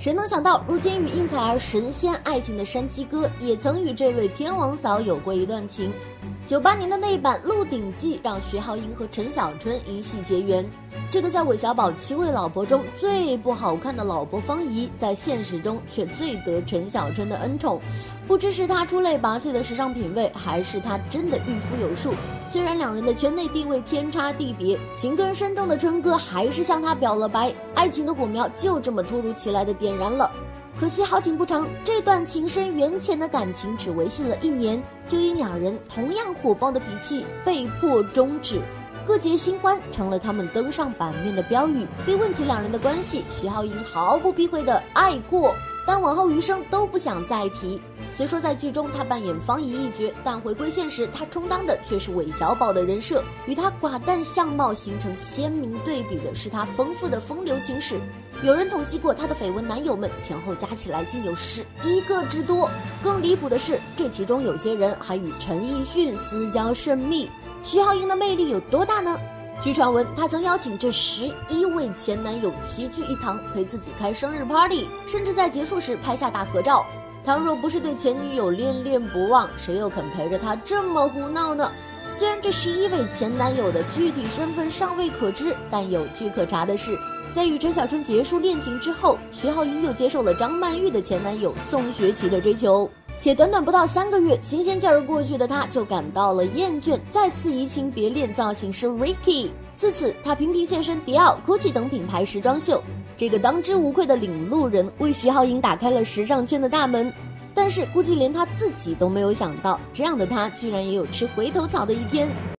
谁能想到，如今与应采儿神仙爱情的山鸡哥，也曾与这位天王嫂有过一段情。98年的那一版《鹿鼎记》让徐浩英和陈小春一系结缘。这个在韦小宝7位老婆中最不好看的老婆方怡，在现实中却最得陈小春的恩宠。不知是他出类拔萃的时尚品味，还是他真的御夫有术。虽然两人的圈内地位天差地别，情根深重的春哥还是向他表了白，爱情的火苗就这么突如其来的点燃了。可惜好景不长，这段情深缘浅的感情只维系了1年，就因两人同样火爆的脾气被迫终止。各结新欢成了他们登上版面的标语。被问起两人的关系，徐浩英毫不避讳的爱过，但往后余生都不想再提。虽说在剧中他扮演方怡一角，但回归现实，他充当的却是韦小宝的人设。与他寡淡相貌形成鲜明对比的是他丰富的风流情史。有人统计过他的绯闻男友们前后加起来竟有11个之多。更离谱的是，这其中有些人还与陈奕迅私交甚密。徐浩英的魅力有多大呢？据传闻，他曾邀请这11位前男友齐聚一堂，陪自己开生日 party， 甚至在结束时拍下大合照。倘若不是对前女友恋恋不忘，谁又肯陪着他这么胡闹呢？虽然这11位前男友的具体身份尚未可知，但有据可查的是，在与陈小春结束恋情之后，徐浩英又接受了张曼玉的前男友宋学奇的追求。且短短不到3个月，新鲜劲儿过去的他就感到了厌倦，再次移情别恋造型师 Ricky。自此，他频频现身迪奥、GUCCI 等品牌时装秀。这个当之无愧的领路人为徐浩英打开了时尚圈的大门。但是估计连他自己都没有想到，这样的他居然也有吃回头草的一天。